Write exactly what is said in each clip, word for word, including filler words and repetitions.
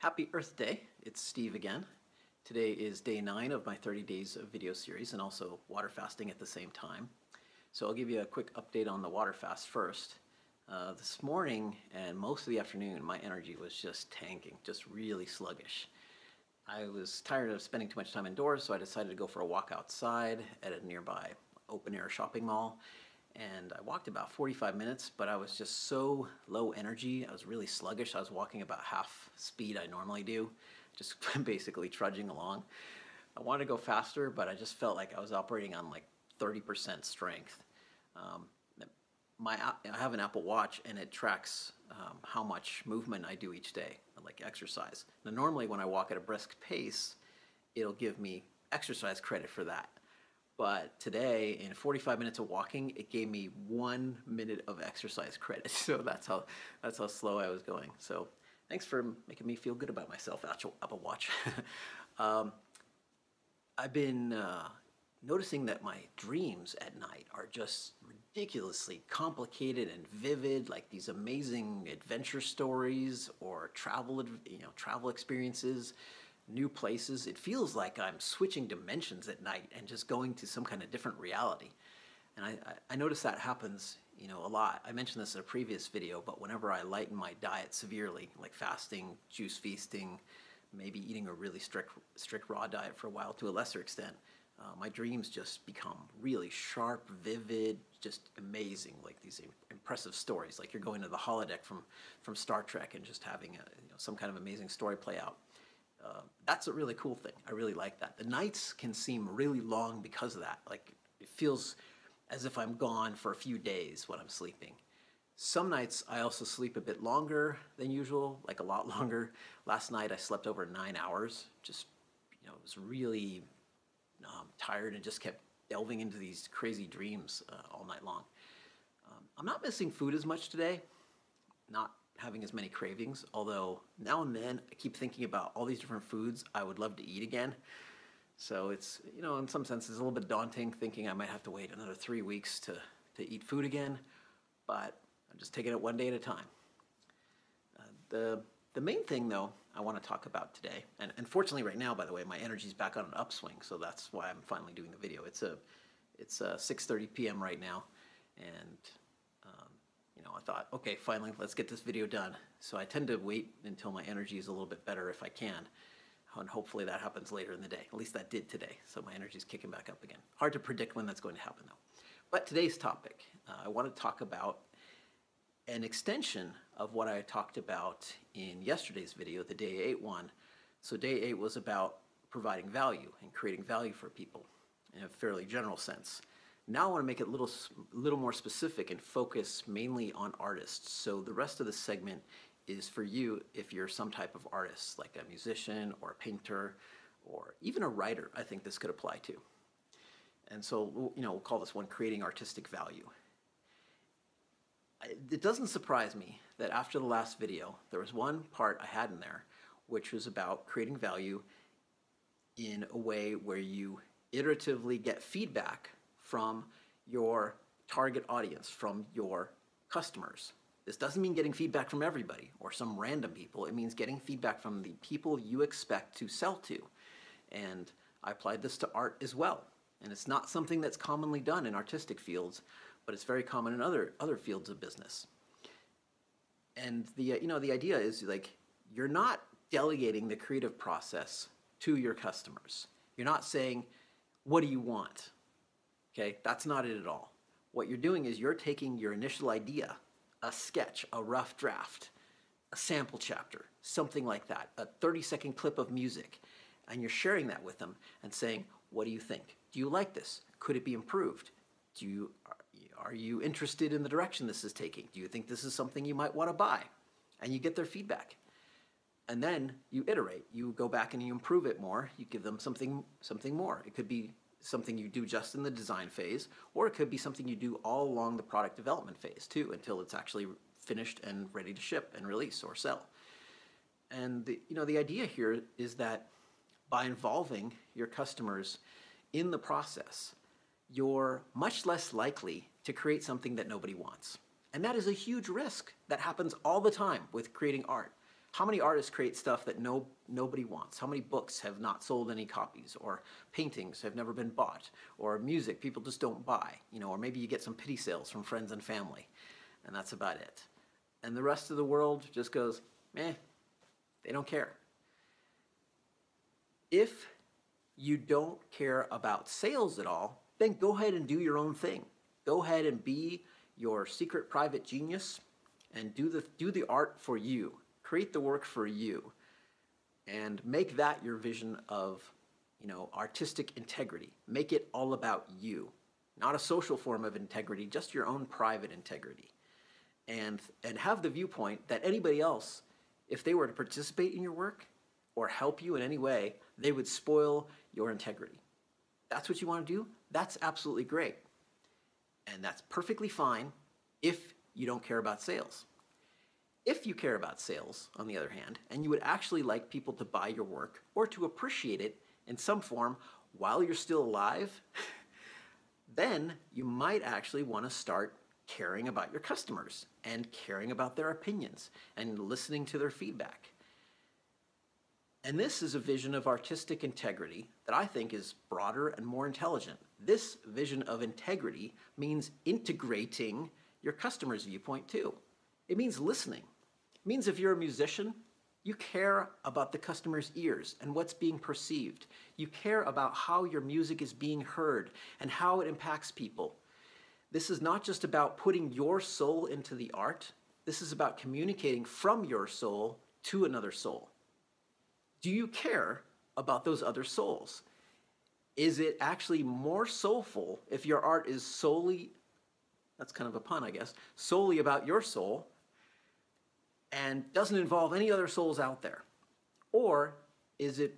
Happy Earth Day. It's Steve again. Today is day nine of my thirty days of video series and also water fasting at the same time. So I'll give you a quick update on the water fast first. Uh, this morning and most of the afternoon my energy was just tanking, just really sluggish. I was tired of spending too much time indoors, so I decided to go for a walk outside at a nearby open air shopping mall. And I walked about forty-five minutes, but I was just so low energy. I was really sluggish. I was walking about half speed I normally do, just basically trudging along. I wanted to go faster, but I just felt like I was operating on like thirty percent strength. Um, my, I have an Apple Watch and it tracks um, how much movement I do each day, like exercise. Now normally when I walk at a brisk pace, it'll give me exercise credit for that. But today, in forty-five minutes of walking, it gave me one minute of exercise credit. So that's how that's how slow I was going. So thanks for making me feel good about myself, Apple Watch. um, I've been uh, noticing that my dreams at night are just ridiculously complicated and vivid, like these amazing adventure stories or travel, you know, travel experiences. New places. It feels like I'm switching dimensions at night and just going to some kind of different reality. And I, I, I notice that happens, you know, a lot. I mentioned this in a previous video, but whenever I lighten my diet severely, like fasting, juice feasting, maybe eating a really strict, strict raw diet for a while to a lesser extent, uh, my dreams just become really sharp, vivid, just amazing, like these impressive stories, like you're going to the holodeck from, from Star Trek and just having a, you know, some kind of amazing story play out. Uh, that's a really cool thing. I really like that. The nights can seem really long because of that. Like, it feels as if I'm gone for a few days when I'm sleeping. Some nights I also sleep a bit longer than usual, like a lot longer. Last night I slept over nine hours. Just, you know, was really um, tired and just kept delving into these crazy dreams uh, all night long. Um, I'm not missing food as much today. Not having as many cravings, although now and then I keep thinking about all these different foods I would love to eat again. So it's, you know, in some sense it's a little bit daunting thinking I might have to wait another three weeks to, to eat food again, but I'm just taking it one day at a time. Uh, the, the main thing though I want to talk about today, and unfortunately right now, by the way, my energy's back on an upswing, so that's why I'm finally doing the video. It's a, it's a six thirty p m right now, and um, you know, I thought, okay, finally, let's get this video done. So I tend to wait until my energy is a little bit better if I can. And hopefully that happens later in the day. At least that did today. So my energy is kicking back up again. Hard to predict when that's going to happen, though. But today's topic, uh, I want to talk about an extension of what I talked about in yesterday's video, the day eight one. So day eight was about providing value and creating value for people in a fairly general sense. Now I want to make it a little, little more specific and focus mainly on artists. So the rest of the segment is for you if you're some type of artist, like a musician or a painter or even a writer. I think this could apply to. And so, you know, we'll call this one creating artistic value. It doesn't surprise me that after the last video, there was one part I had in there which was about creating value in a way where you iteratively get feedback from your target audience, from your customers. This doesn't mean getting feedback from everybody or some random people. It means getting feedback from the people you expect to sell to. And I applied this to art as well. And it's not something that's commonly done in artistic fields, but it's very common in other, other fields of business. And the, you know, the idea is like, you're not delegating the creative process to your customers. You're not saying, what do you want? Okay, that's not it at all. What you're doing is you're taking your initial idea, a sketch, a rough draft, a sample chapter, something like that, a thirty second clip of music, and you're sharing that with them and saying, what do you think? Do you like this? Could it be improved? Do you, are you interested in the direction this is taking? Do you think this is something you might want to buy? And you get their feedback. And then you iterate. You go back and you improve it more. You give them something, something more. It could be something you do just in the design phase, or it could be something you do all along the product development phase too, until it's actually finished and ready to ship and release or sell. And the, you know, the idea here is that by involving your customers in the process, you're much less likely to create something that nobody wants. And that is a huge risk that happens all the time with creating art. How many artists create stuff that no, nobody wants? How many books have not sold any copies? Or paintings have never been bought? Or music people just don't buy? You know, or maybe you get some pity sales from friends and family, and that's about it. And the rest of the world just goes, meh, they don't care. If you don't care about sales at all, then go ahead and do your own thing. Go ahead and be your secret private genius and do the, do the art for you. Create the work for you and make that your vision of, you know, artistic integrity. Make it all about you, not a social form of integrity, just your own private integrity. And, and have the viewpoint that anybody else, if they were to participate in your work or help you in any way, they would spoil your integrity. That's what you want to do? That's absolutely great. And that's perfectly fine if you don't care about sales. If you care about sales, on the other hand, and you would actually like people to buy your work or to appreciate it in some form while you're still alive, then you might actually want to start caring about your customers and caring about their opinions and listening to their feedback. And this is a vision of artistic integrity that I think is broader and more intelligent. This vision of integrity means integrating your customer's viewpoint too. It means listening. It means if you're a musician, you care about the customer's ears and what's being perceived. You care about how your music is being heard and how it impacts people. This is not just about putting your soul into the art. This is about communicating from your soul to another soul. Do you care about those other souls? Is it actually more soulful if your art is solely, that's kind of a pun, I guess, solely about your soul and doesn't involve any other souls out there? Or is it,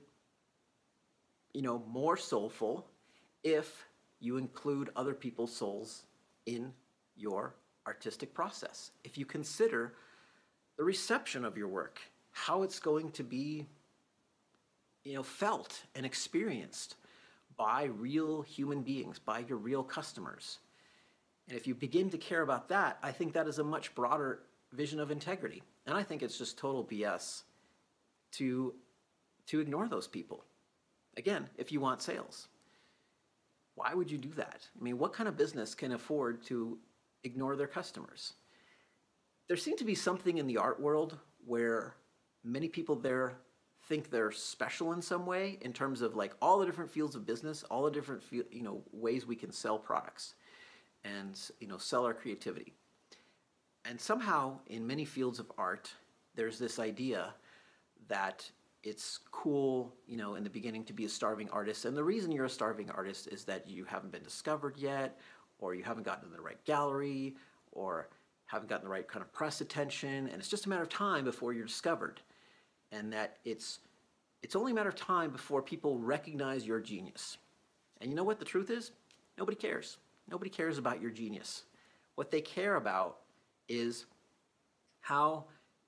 you know, more soulful if you include other people's souls in your artistic process? If you consider the reception of your work, how it's going to be, you know, felt and experienced by real human beings, by your real customers. And if you begin to care about that, I think that is a much broader vision of integrity. And I think it's just total B S to, to ignore those people. Again, if you want sales. Why would you do that? I mean, what kind of business can afford to ignore their customers? There seems to be something in the art world where many people there think they're special in some way in terms of like all the different fields of business, all the different you know ways we can sell products and you know sell our creativity. And somehow in many fields of art, there's this idea that it's cool, you know, in the beginning to be a starving artist. And the reason you're a starving artist is that you haven't been discovered yet, or you haven't gotten in the right gallery, or haven't gotten the right kind of press attention. And it's just a matter of time before you're discovered. And that it's, it's only a matter of time before people recognize your genius. And you know what the truth is? Nobody cares. Nobody cares about your genius. What they care about is how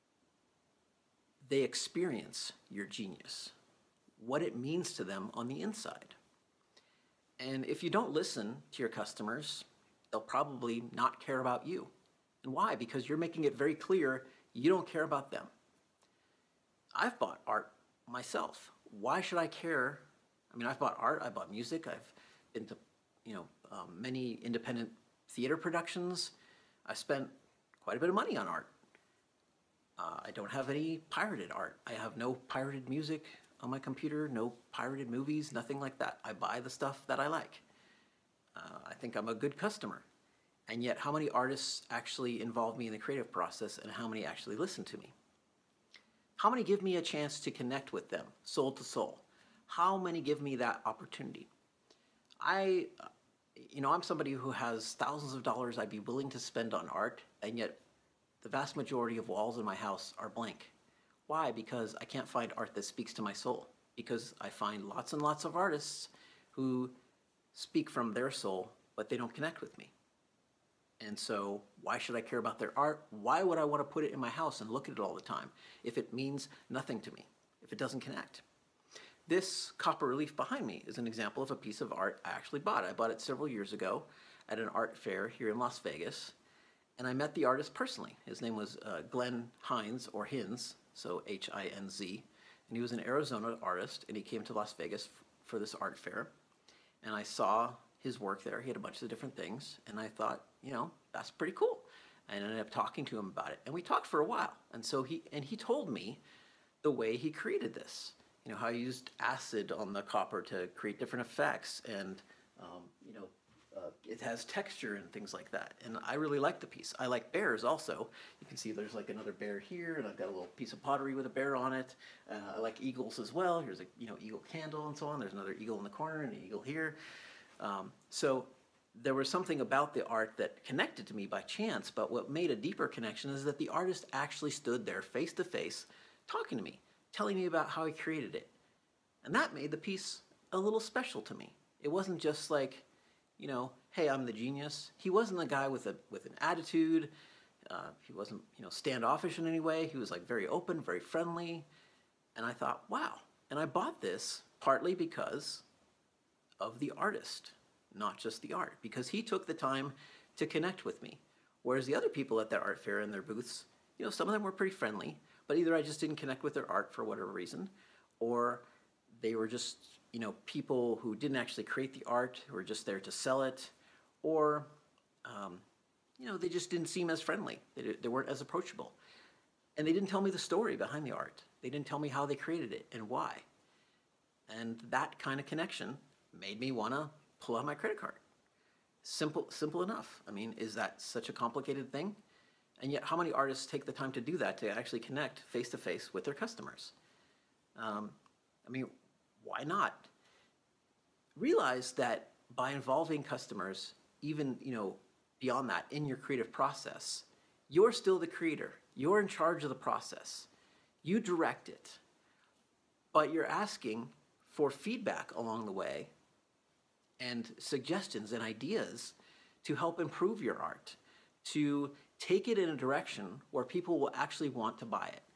they experience your genius, what it means to them on the inside. And if you don't listen to your customers, they'll probably not care about you. And why? Because you're making it very clear you don't care about them. I've bought art myself. Why should I care? I mean, I've bought art, I bought music, I've been to, you know, um, many independent theater productions. I spent quite a bit of money on art. Uh, I don't have any pirated art. I have no pirated music on my computer, no pirated movies, nothing like that. I buy the stuff that I like. Uh, I think I'm a good customer. And yet, how many artists actually involve me in the creative process, and how many actually listen to me? How many give me a chance to connect with them, soul to soul? How many give me that opportunity? I, you know, I'm somebody who has thousands of dollars I'd be willing to spend on art, and yet the vast majority of walls in my house are blank. Why? Because I can't find art that speaks to my soul. Because I find lots and lots of artists who speak from their soul, but they don't connect with me. And so why should I care about their art? Why would I want to put it in my house and look at it all the time if it means nothing to me, if it doesn't connect? This copper relief behind me is an example of a piece of art I actually bought. I bought it several years ago at an art fair here in Las Vegas, and I met the artist personally. His name was uh, Glenn Hinz, or Hinz, so H I N Z. And he was an Arizona artist, and he came to Las Vegas f- for this art fair. And I saw his work there. He had a bunch of different things, and I thought, you know, that's pretty cool. And I ended up talking to him about it, and we talked for a while. And so he and he told me the way he created this. You know, how he used acid on the copper to create different effects, and um, you know, uh, it has texture and things like that. And I really like the piece. I like bears also. You can see there's like another bear here, and I've got a little piece of pottery with a bear on it. Uh, I like eagles as well. Here's a you know eagle candle and so on. There's another eagle in the corner and an eagle here. Um, so there was something about the art that connected to me by chance, but what made a deeper connection is that the artist actually stood there face to face talking to me, telling me about how he created it. And that made the piece a little special to me. It wasn't just like, you know, hey, I'm the genius. He wasn't a guy with a with an attitude. Uh, he wasn't, you know, standoffish in any way. He was like very open, very friendly. And I thought, wow. And I bought this partly because of the artist, not just the art, because he took the time to connect with me. Whereas the other people at that art fair in their booths, you know, some of them were pretty friendly, but either I just didn't connect with their art for whatever reason, or they were just, you know, people who didn't actually create the art, who were just there to sell it, or, um, you know, they just didn't seem as friendly. They, they weren't as approachable. And they didn't tell me the story behind the art. They didn't tell me how they created it and why. And that kind of connection made me want to pull out my credit card. Simple, simple enough. I mean, is that such a complicated thing? And yet, how many artists take the time to do that, to actually connect face-to-face with their customers? Um, I mean, why not? Realize that by involving customers, even, you know, beyond that, in your creative process, you're still the creator. You're in charge of the process. You direct it. But you're asking for feedback along the way and suggestions and ideas to help improve your art, to take it in a direction where people will actually want to buy it.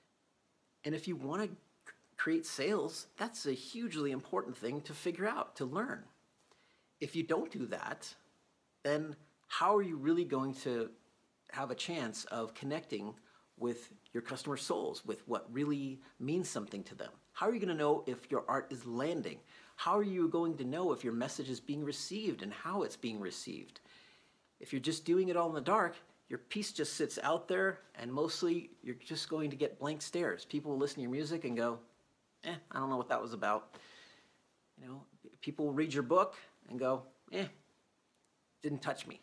And if you want to create sales, that's a hugely important thing to figure out, to learn. If you don't do that, then how are you really going to have a chance of connecting with your customer souls, with what really means something to them? How are you going to know if your art is landing? How are you going to know if your message is being received and how it's being received? If you're just doing it all in the dark, your piece just sits out there, and mostly you're just going to get blank stares. People will listen to your music and go, eh, I don't know what that was about. You know, people will read your book and go, eh, didn't touch me.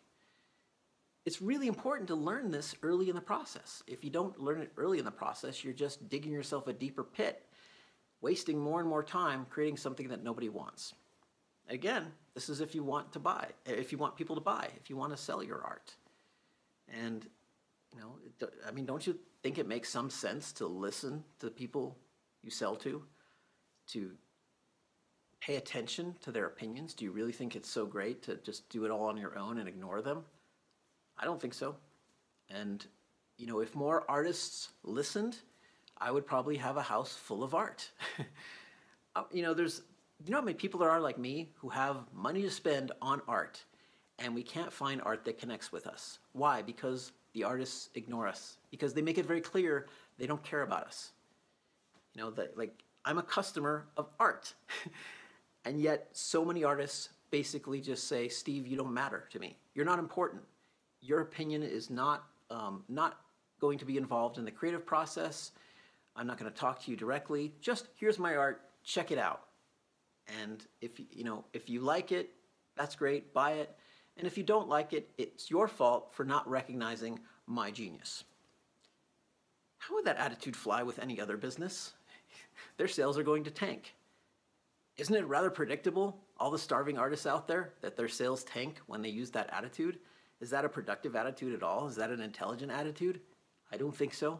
It's really important to learn this early in the process. If you don't learn it early in the process, you're just digging yourself a deeper pit, wasting more and more time creating something that nobody wants. Again, this is if you want to buy, if you want people to buy, if you want to sell your art. And, you know, it, I mean, don't you think it makes some sense to listen to the people you sell to, to pay attention to their opinions? Do you really think it's so great to just do it all on your own and ignore them? I don't think so. And, you know, if more artists listened, I would probably have a house full of art. You know, there's, you know how many people there are like me who have money to spend on art, and we can't find art that connects with us. Why? Because the artists ignore us. Because they make it very clear they don't care about us. You know, that, like, I'm a customer of art. And yet so many artists basically just say, Steve, you don't matter to me. You're not important. Your opinion is not, um, not going to be involved in the creative process. I'm not going to talk to you directly. Just, here's my art, check it out. And if, you know, if you like it, that's great, buy it. And if you don't like it, it's your fault for not recognizing my genius. How would that attitude fly with any other business? Their sales are going to tank. Isn't it rather predictable, all the starving artists out there, that their sales tank when they use that attitude? Is that a productive attitude at all? Is that an intelligent attitude? I don't think so.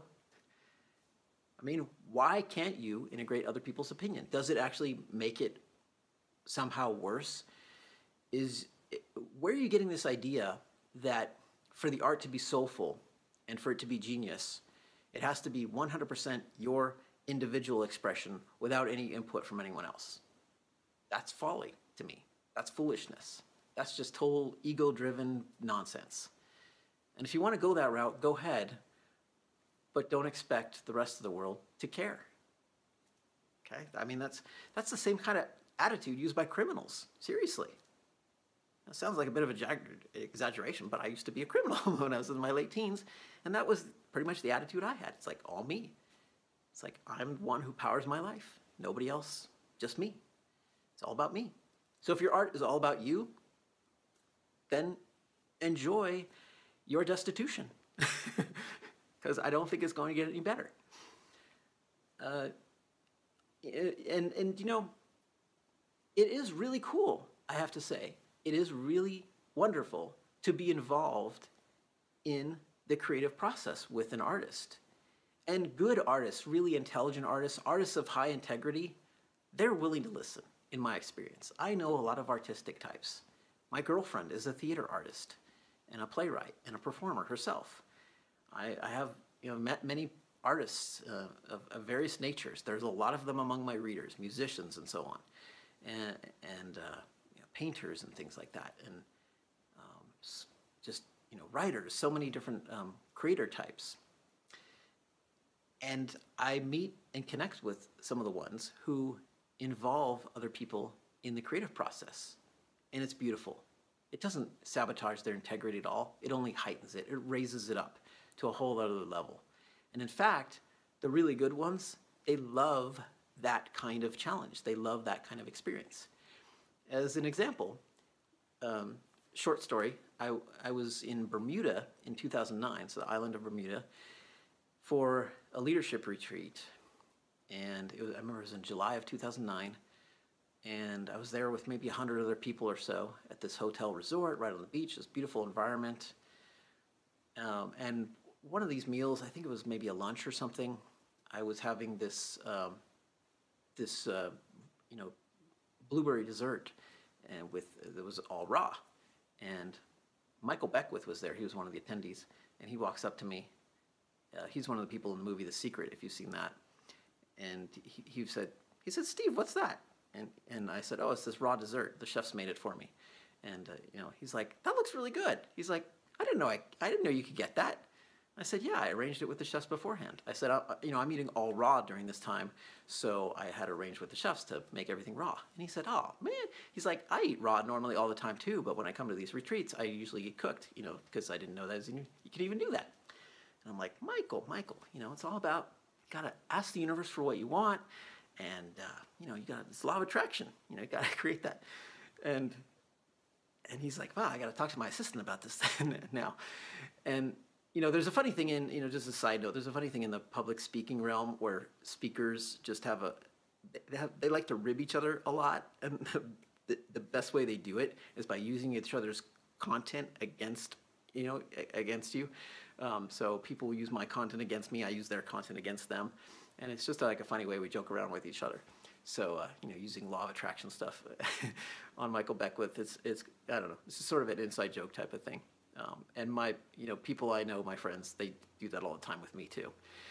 I mean, why can't you integrate other people's opinion? Does it actually make it somehow worse? Is where are you getting this idea that for the art to be soulful and for it to be genius, it has to be one hundred percent your individual expression without any input from anyone else? That's folly to me. That's foolishness. That's just total ego-driven nonsense. And if you want to go that route, go ahead. but don't expect the rest of the world to care. Okay? I mean, that's, that's the same kind of attitude used by criminals. Seriously. That sounds like a bit of an exaggeration, but I used to be a criminal when I was in my late teens, and that was pretty much the attitude I had. It's like, all me. It's like, I'm the one who powers my life. Nobody else, just me. It's all about me. So if your art is all about you, then enjoy your destitution, because I don't think it's going to get any better. Uh, and, and, you know, it is really cool, I have to say. It is really wonderful to be involved in the creative process with an artist. And good artists, really intelligent artists, artists of high integrity, they're willing to listen, in my experience. I know a lot of artistic types. My girlfriend is a theater artist and a playwright and a performer herself. I, I have you know, met many artists uh, of, of various natures. There's a lot of them among my readers, musicians and so on, and, and uh, you know, painters and things like that, and um, just you know, writers, so many different um, creator types. And I meet and connect with some of the ones who involve other people in the creative process. And it's beautiful. It doesn't sabotage their integrity at all. It only heightens it. It raises it up to a whole other level. And in fact, the really good ones, they love that kind of challenge. They love that kind of experience. As an example, um, short story, I, I was in Bermuda in two thousand nine, so the island of Bermuda, for a leadership retreat. And it was, I remember it was in July of two thousand nine, and I was there with maybe a hundred other people or so at this hotel resort right on the beach, this beautiful environment. Um, and one of these meals, I think it was maybe a lunch or something, I was having this, um, this uh, you know, blueberry dessert, and with it was all raw. And Michael Beckwith was there. He was one of the attendees, and he walks up to me. Uh, he's one of the people in the movie The Secret, if you've seen that. And he, he said, he said, "Steve, what's that?" And and I said, "Oh, it's this raw dessert. The chef's made it for me." And uh, you know, he's like, "That looks really good." He's like, "I didn't know I, I didn't know you could get that." I said, "Yeah, I arranged it with the chefs beforehand." I said, I, "You know, I'm eating all raw during this time, so I had arranged with the chefs to make everything raw." And he said, "Oh man," he's like, "I eat raw normally all the time too, but when I come to these retreats, I usually get cooked, you know, because I didn't know that you could even do that." And I'm like, "Michael, Michael, you know, it's all about, you gotta ask the universe for what you want, and uh, you know, you got this law of attraction. You know, you gotta create that." And and he's like, "Wow, I gotta talk to my assistant about this now." And you know, there's a funny thing in, you know, just a side note, there's a funny thing in the public speaking realm where speakers just have a, they, have, they like to rib each other a lot, and the, the best way they do it is by using each other's content against, you know, against you. Um, so people use my content against me, I use their content against them, and it's just like a funny way we joke around with each other. So, uh, you know, using law of attraction stuff on Michael Beckwith, it's, it's, I don't know, it's sort of an inside joke type of thing. Um, and my, you know, people I know, my friends, they do that all the time with me too.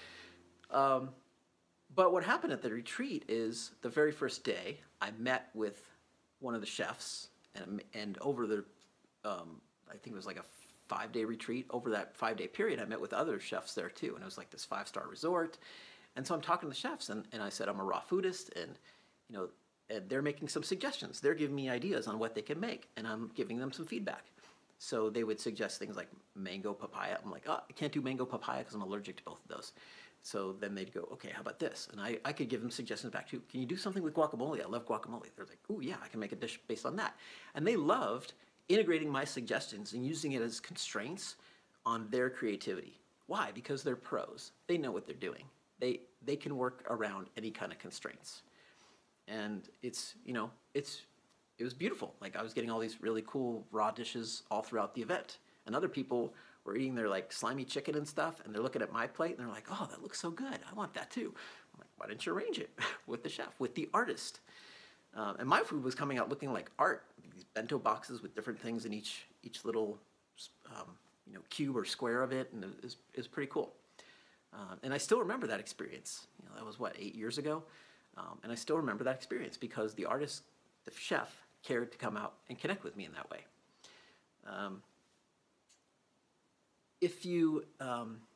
Um, but what happened at the retreat is the very first day, I met with one of the chefs, and, and over the, um, I think it was like a five-day retreat. Over that five-day period, I met with other chefs there too, and it was like this five-star resort. And so I'm talking to the chefs, and, and I said, I'm a raw foodist, and, you know, and they're making some suggestions. They're giving me ideas on what they can make, and I'm giving them some feedback. So they would suggest things like mango papaya. I'm like, oh, I can't do mango papaya because I'm allergic to both of those. So then they'd go, okay, how about this? And I, I could give them suggestions back too. Can you do something with guacamole? I love guacamole. They're like, oh yeah, I can make a dish based on that. And they loved integrating my suggestions and using it as constraints on their creativity. Why? Because they're pros. They know what they're doing. They, they can work around any kind of constraints. And it's, you know, it's, it was beautiful. Like I was getting all these really cool raw dishes all throughout the event. And other people were eating their like slimy chicken and stuff, and they're looking at my plate and they're like, oh, that looks so good. I want that too. I'm like, why didn't you arrange it with the chef, with the artist? Um, and my food was coming out looking like art. These bento boxes with different things in each each little um, you know, cube or square of it, and it was, it was pretty cool. Uh, and I still remember that experience. You know, that was what, eight years ago? Um, and I still remember that experience because the artist, the chef, cared to come out and connect with me in that way. Um, if you, um,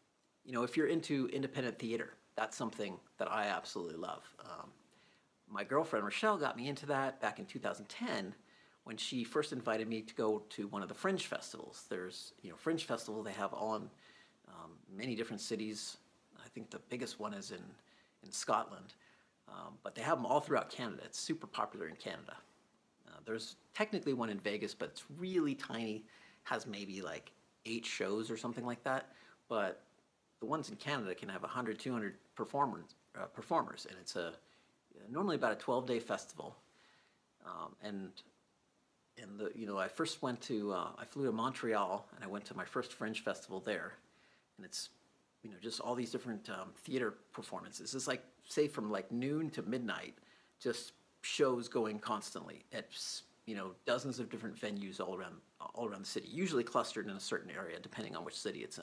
you know, if you're into independent theater, that's something that I absolutely love. Um, my girlfriend Rochelle got me into that back in two thousand ten when she first invited me to go to one of the Fringe festivals. There's, you know, Fringe festival they have all in um, many different cities. I think the biggest one is in, in Scotland, um, but they have them all throughout Canada. It's super popular in Canada. Uh, there's technically one in Vegas, but it's really tiny, has maybe like eight shows or something like that, but the ones in Canada can have one hundred, two hundred performers, uh, performers, and it's a normally about a twelve-day festival. Um, and and the you know I first went to uh, I flew to Montreal, and I went to my first Fringe festival there, and it's you know just all these different um, theater performances. It's like say from like noon to midnight, just shows going constantly at you know dozens of different venues all around all around the city, usually clustered in a certain area depending on which city it's in.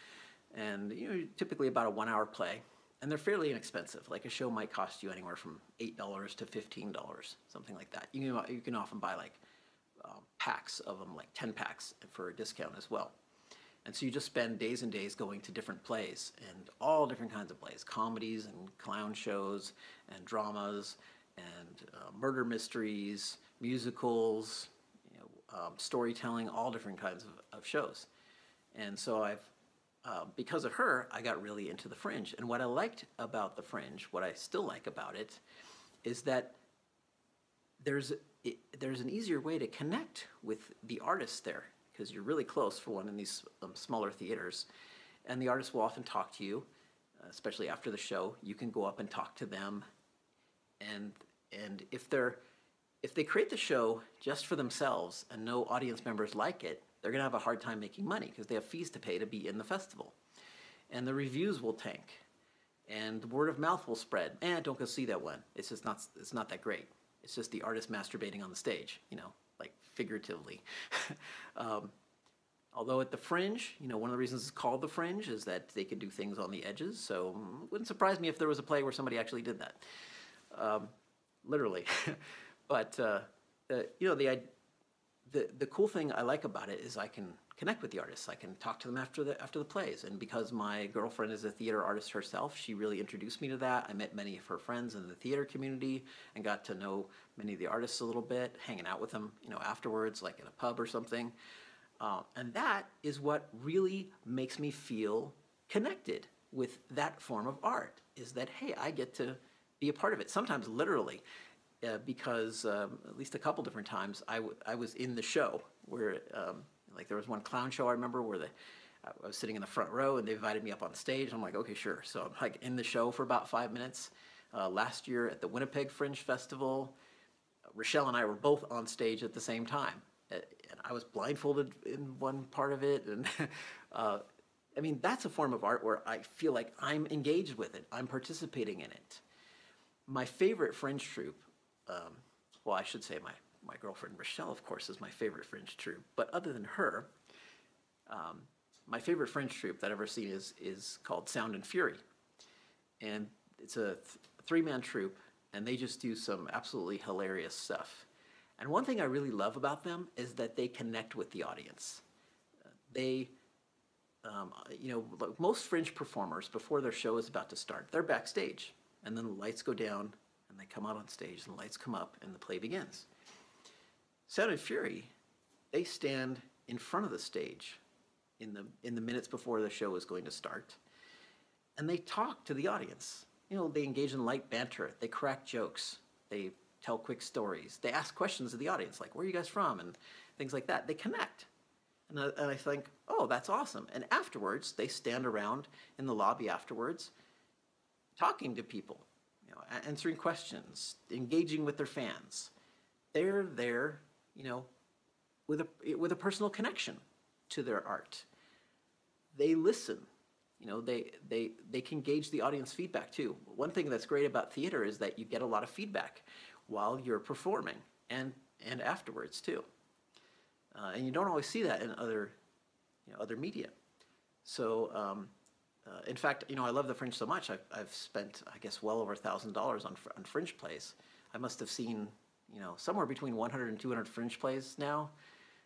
And you know, typically about a one-hour play, and they're fairly inexpensive. Like a show might cost you anywhere from eight dollars to fifteen dollars, something like that. You can you can often buy like um, packs of them, like ten packs for a discount as well. And so you just spend days and days going to different plays, and all different kinds of plays, comedies and clown shows and dramas and uh, murder mysteries, musicals, you know, um, storytelling, all different kinds of, of shows. And so I've Uh, because of her, I got really into the Fringe. And what I liked about the Fringe, what I still like about it, is that there's it, there's an easier way to connect with the artists there, because you're really close for one in these um, smaller theaters, and the artists will often talk to you, uh, especially after the show. You can go up and talk to them, and and if they're if they create the show just for themselves and no audience members like it, they're going to have a hard time making money because they have fees to pay to be in the festival. And the reviews will tank. And the word of mouth will spread. Eh, don't go see that one. It's just not, it's not that great. It's just the artist masturbating on the stage, you know, like figuratively. um, although at the Fringe, you know, one of the reasons it's called the Fringe is that they could do things on the edges. So it wouldn't surprise me if there was a play where somebody actually did that. Um, literally. But, uh, uh, you know, the The, the cool thing I like about it is I can connect with the artists. I can talk to them after the after the plays. And because my girlfriend is a theater artist herself, she really introduced me to that. I met many of her friends in the theater community and got to know many of the artists a little bit, hanging out with them, you know, afterwards, like in a pub or something. Uh, and that is what really makes me feel connected with that form of art, is that, hey, I get to be a part of it, sometimes literally. Uh, because um, at least a couple different times I, w I was in the show where, um, like there was one clown show I remember where the, I was sitting in the front row and they invited me up on stage. I'm like, okay, sure. So I'm like in the show for about five minutes. Uh, last year at the Winnipeg Fringe Festival, Rochelle and I were both on stage at the same time. Uh, and I was blindfolded in one part of it. And uh, I mean, that's a form of art where I feel like I'm engaged with it. I'm participating in it. My favorite Fringe troupe, Um, well, I should say my, my girlfriend Rochelle, of course, is my favorite Fringe troupe. But other than her, um, my favorite Fringe troupe that I've ever seen is, is called Sound and Fury. And it's a th three-man troupe, and they just do some absolutely hilarious stuff. And one thing I really love about them is that they connect with the audience. Uh, they, um, you know, like most Fringe performers, before their show is about to start, they're backstage. And then the lights go down, and they come out on stage, and the lights come up, and the play begins. Sound and Fury, they stand in front of the stage in the in the minutes before the show is going to start, and they talk to the audience. You know, they engage in light banter, they crack jokes, they tell quick stories, they ask questions of the audience, like, where are you guys from, and things like that. They connect. And I, and I think, oh, that's awesome. And afterwards, they stand around in the lobby afterwards, talking to people, answering questions, engaging with their fans. They're there, you know, with a with a personal connection to their art. They listen, you know, they they they can gauge the audience feedback too. One thing that's great about theater is that you get a lot of feedback while you're performing and and afterwards too. Uh, and you don't always see that in other, you know, other media. So. Um, Uh, in fact, you know, I love the Fringe so much, I've, I've spent, I guess, well over one thousand dollars on, on Fringe plays. I must have seen, you know, somewhere between one hundred and two hundred Fringe plays now.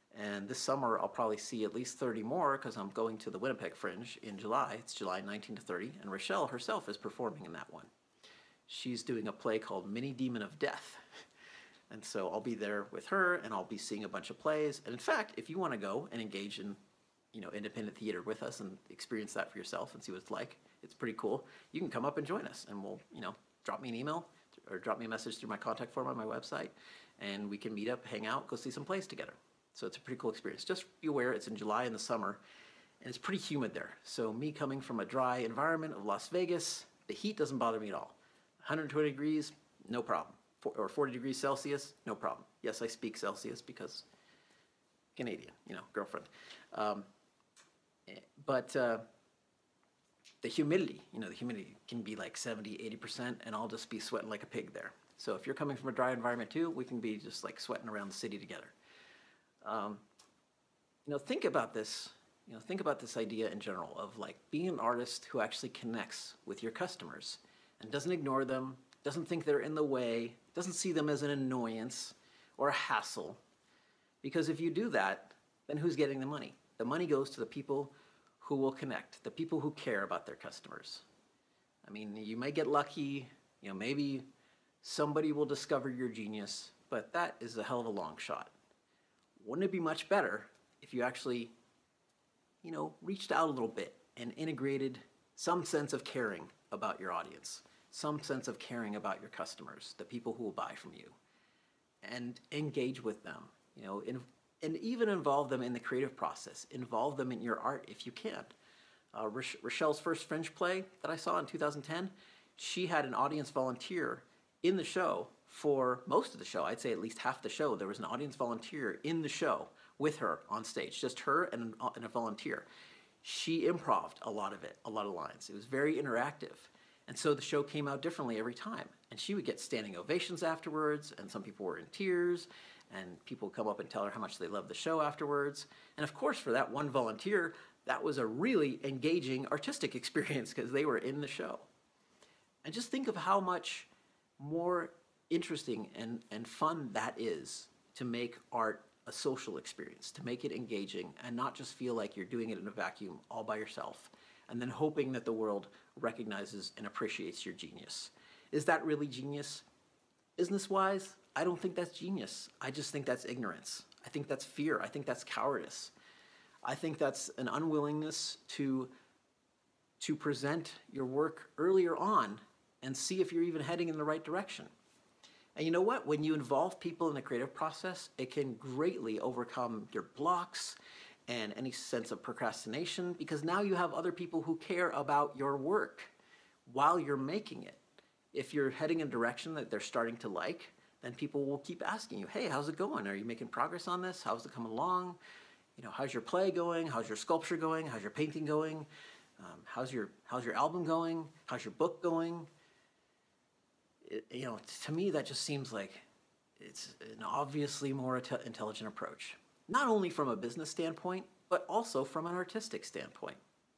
And this summer, I'll probably see at least thirty more because I'm going to the Winnipeg Fringe in July. It's July nineteenth to thirtieth, and Rochelle herself is performing in that one. She's doing a play called Mini Demon of Death. And so I'll be there with her, and I'll be seeing a bunch of plays. And in fact, if you want to go and engage in, you know, independent theater with us and experience that for yourself and see what it's like, it's pretty cool. You can come up and join us, and we'll, you know, drop me an email or drop me a message through my contact form on my website, and we can meet up, hang out, go see some plays together. So it's a pretty cool experience. Just be aware it's in July in the summer, and it's pretty humid there. So me coming from a dry environment of Las Vegas, the heat doesn't bother me at all. one hundred twenty degrees, no problem. Or forty degrees Celsius, no problem. Yes, I speak Celsius because Canadian, you know, girlfriend. Um, but uh, the humidity, you know, the humidity can be like seventy, eighty percent, and I'll just be sweating like a pig there. So if you're coming from a dry environment too, we can be just like sweating around the city together. Um, you know, think about this, you know, think about this idea in general of like being an artist who actually connects with your customers and doesn't ignore them, doesn't think they're in the way, doesn't see them as an annoyance or a hassle. Because if you do that, then who's getting the money? The money goes to the people who will connect, the people who care about their customers. I mean, you may get lucky, you know, maybe somebody will discover your genius, but that is a hell of a long shot. Wouldn't it be much better if you actually, you know, reached out a little bit and integrated some sense of caring about your audience, some sense of caring about your customers, the people who will buy from you, and engage with them, you know, in, and even involve them in the creative process, involve them in your art if you can. Uh, Roch Rochelle's first Fringe play that I saw in two thousand ten, she had an audience volunteer in the show for most of the show. I'd say at least half the show. There was an audience volunteer in the show with her on stage, just her and, and a volunteer. She improv'd a lot of it, a lot of lines. It was very interactive. And so the show came out differently every time. And she would get standing ovations afterwards, and some people were in tears, and people would come up and tell her how much they loved the show afterwards. And of course, for that one volunteer, that was a really engaging artistic experience because they were in the show. And just think of how much more interesting and, and fun that is to make art a social experience, to make it engaging and not just feel like you're doing it in a vacuum all by yourself, and then hoping that the world recognizes and appreciates your genius. Is that really genius? Business-wise, I don't think that's genius. I just think that's ignorance. I think that's fear. I think that's cowardice. I think that's an unwillingness to, to present your work earlier on and see if you're even heading in the right direction. And you know what? When you involve people in the creative process, it can greatly overcome your blocks and any sense of procrastination, because now you have other people who care about your work while you're making it. If you're heading in a direction that they're starting to like, then people will keep asking you, hey, how's it going? Are you making progress on this? How's it coming along? You know, how's your play going? How's your sculpture going? How's your painting going? Um, how's your, how's your album going? How's your book going? It, you know, to me, that just seems like it's an obviously more intelligent approach. Not only from a business standpoint, but also from an artistic standpoint.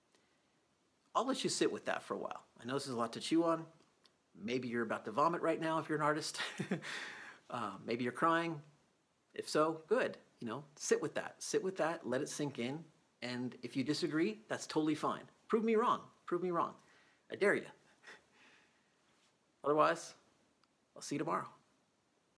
I'll let you sit with that for a while. I know this is a lot to chew on. Maybe you're about to vomit right now if you're an artist. uh, maybe you're crying. If so, good. You know, sit with that. Sit with that, let it sink in. And if you disagree, that's totally fine. Prove me wrong. Prove me wrong. I dare you. Otherwise, I'll see you tomorrow.